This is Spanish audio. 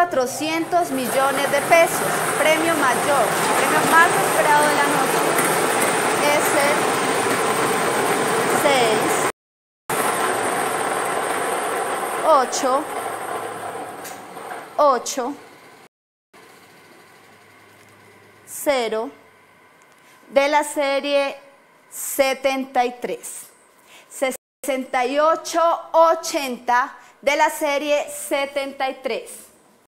400 millones de pesos. Premio mayor, premio más esperado de la noche es el 6, 8, 8, 0 de la serie 73. 6880 de la serie 73.